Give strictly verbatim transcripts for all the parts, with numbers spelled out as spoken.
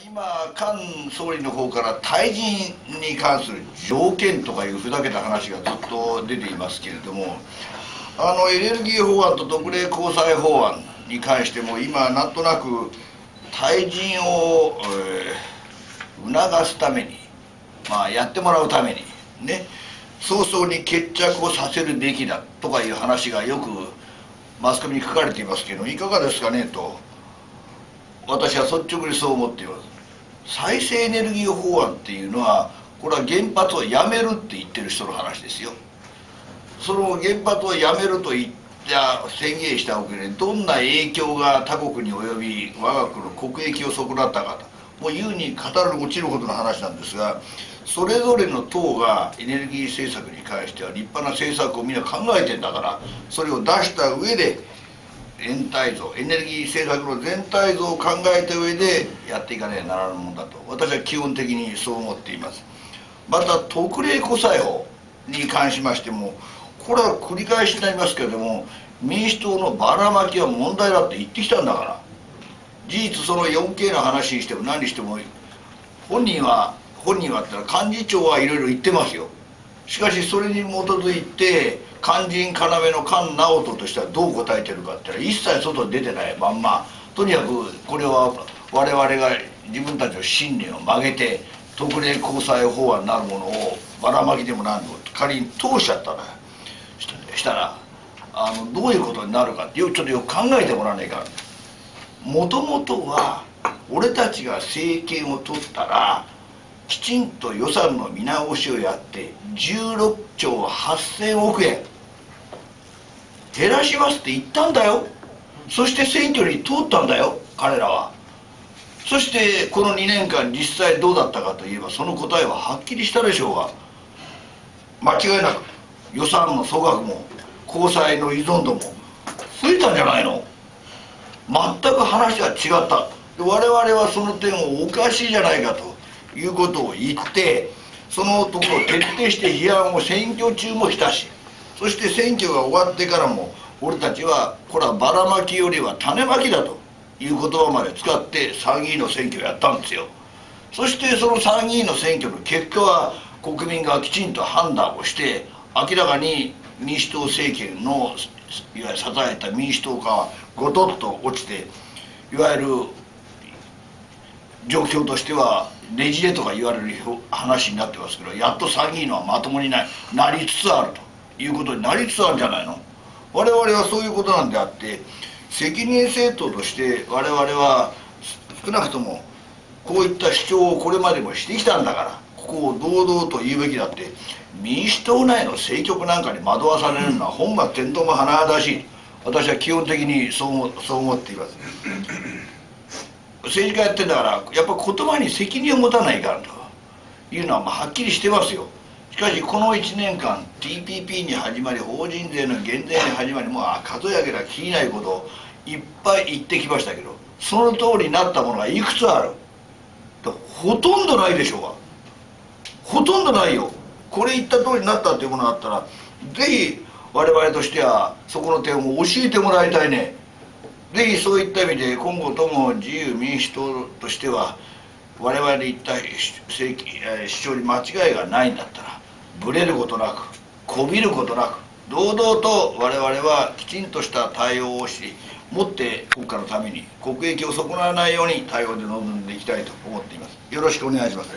今、菅総理の方から退陣に関する条件とかいうふざけた話がずっと出ていますけれども、あのエネルギー法案と特例公債法案に関しても、今、なんとなく退陣を、えー、促すために、まあ、やってもらうために、ね、早々に決着をさせるべきだとかいう話がよくマスコミに書かれていますけど、いかがですかねと。私は率直にそう思っています。再生エネルギー法案っていうのは、これは原発をやめるって言ってる人の話ですよ。その原発をやめると言った宣言したわけで、どんな影響が他国に及び我が国の国益を損なったかと、もう優に語る落ちるほどの話なんですが、それぞれの党がエネルギー政策に関しては立派な政策をみんな考えてんだから、それを出した上で全体像、エネルギー政策の全体像を考えた上でやっていかねばならぬものだと、私は基本的にそう思っています。また特例公債法に関しましても、これは繰り返しになりますけれども、民主党のばらまきは問題だって言ってきたんだから、事実その よんケー の話にしても何にしても、本人は本人はってのは幹事長はいろいろ言ってますよ。しかしそれに基づいて肝心要の菅直人としてはどう答えてるかっていうのは一切外に出てないまんま、とにかくこれは我々が自分たちの信念を曲げて特例公債法案なるものをばらまきでも何でも仮に通しちゃったらしたらあのどういうことになるかってよちょっとよく考えてもらわないかん。もともとは俺たちが政権を取ったらきちんと予算の見直しをやってじゅうろっちょうはっせんおくえん減らしますって言ったんだよ。そして選挙に通ったんだよ彼らは。そしてこのにねんかん実際どうだったかといえば、その答えははっきりしたでしょうが、間違いなく予算の粗額も公債の依存度も増えたんじゃないの。全く話は違った。我々はその点をおかしいじゃないかということを言って、そのところを徹底して批判を選挙中もしたし、そして選挙が終わってからも俺たちはこれはばらまきよりは種まきだという言葉まで使って参議院の選挙をやったんですよ。そしてその参議院の選挙の結果は国民がきちんと判断をして、明らかに民主党政権のいわゆる支えた民主党がはごとっと落ちて、いわゆる状況としてはねじれとか言われる話になってますけど、やっと参議院のはまともにななりつつあるということになりつつあるんじゃないの。我々はそういうことなんであって、責任政党として我々は少なくともこういった主張をこれまでもしてきたんだから、ここを堂々と言うべきだって。民主党内の政局なんかに惑わされるのは本末転倒も甚だしい。私は基本的にそうそう思っています。政治家やってんだから、やっぱ言葉に責任を持たないかんというのはまあはっきりしてますよ。しかしこのいちねんかん ティーピーピー に始まり、法人税の減税に始まり、もう数え上げらきりないことをいっぱい言ってきましたけど、その通りになったものがいくつあると、ほとんどないでしょうが。ほとんどないよ。これ言った通りになったっていうものがあったら、ぜひ我々としてはそこの点を教えてもらいたいね。ぜひそういった意味で今後とも自由民主党としては、我々に言った主張に間違いがないんだったら、ぶれることなくこびることなく堂々と我々はきちんとした対応をし、もって国家のために国益を損なわないように対応で臨んでいきたいと思っています。よろしくお願いします。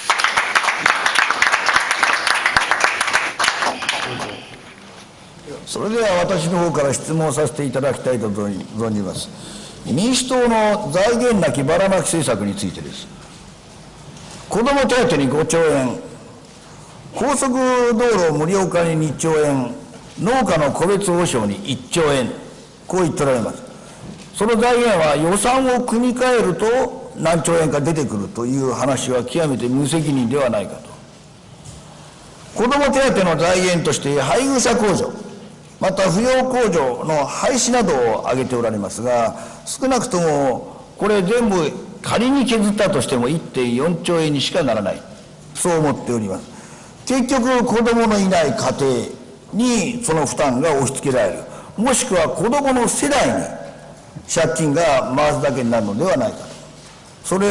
それでは私の方から質問させていただきたいと存じます。民主党の財源なきばらまき政策についてです。子ども手当にごちょうえん、高速道路無料化ににちょうえん、農家の戸別保証にいっちょうえん、こう言っておられます。その財源は予算を組み替えると何兆円か出てくるという話は極めて無責任ではないかと。子ども手当の財源として配偶者控除、また扶養控除の廃止などを挙げておられますが、少なくともこれ全部仮に削ったとしても いってんよんちょうえんにしかならない、そう思っております。結局子どものいない家庭にその負担が押し付けられる、もしくは子どもの世代に借金が回すだけになるのではないかと。それ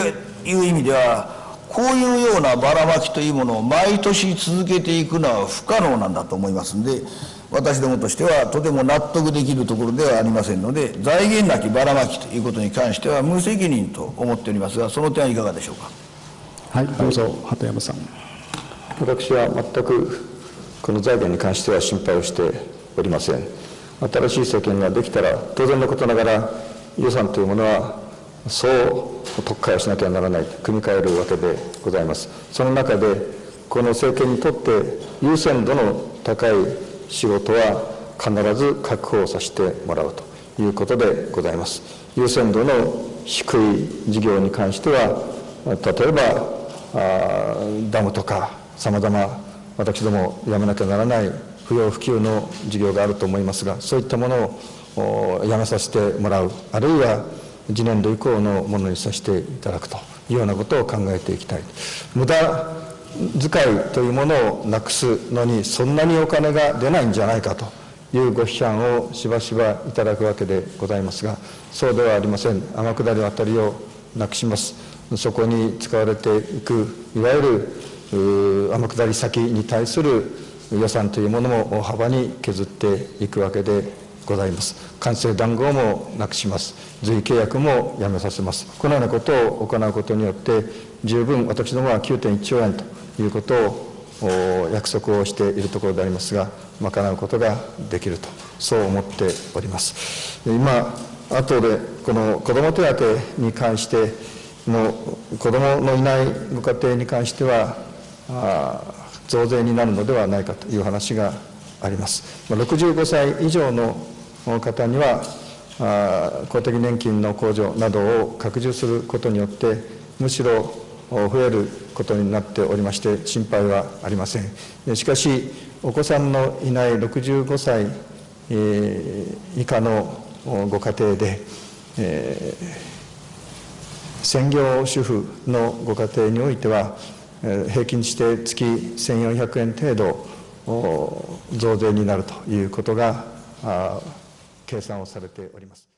いう意味では、こういうようなばらまきというものを毎年続けていくのは不可能なんだと思いますので、私どもとしてはとても納得できるところではありませんので、財源なきばらまきということに関しては無責任と思っておりますが、その点はいかがでしょうか。 はい、どうぞ、鳩山さん。 私は全くこの財源に関しては心配をしておりません。新しい政権ができたら、当然のことながら予算というものはそう特化をしなきゃならない、組み替えるわけでございます。その中で、この政権にとって優先度の高い仕事は必ず確保させてもらうということでございます。優先度の低い事業に関しては、例えばあダムとかさまざま私どもやめなきゃならない不要不急の事業があると思いますが、そういったものをやめさせてもらう、あるいは次年度以降のものにさせていただくというようなことを考えていきたい。無駄遣いというものをなくすのにそんなにお金が出ないんじゃないかというご批判をしばしばいただくわけでございますが、そうではありません。天下り渡りをなくします。そこに使われていくいわゆる天下り先に対する予算というものも大幅に削っていくわけでございます。官製談合もなくします。随意契約もやめさせます。このようなことを行うことによって十分私どもは きゅうてんいちちょうえんということを約束をしているところでありますが、賄うことができると、そう思っております。今後でこの子ども手当に関しての子どものいないご家庭に関しては増税になるのではないかという話があります。ろくじゅうごさい以上の方には公的年金の控除などを拡充することによってむしろ増えることになっておりまして心配はありません。しかしお子さんのいないろくじゅうごさい以下のご家庭で、えー、専業主婦のご家庭においては平均して月せんよんひゃくえん程度増税になるということが計算をされております。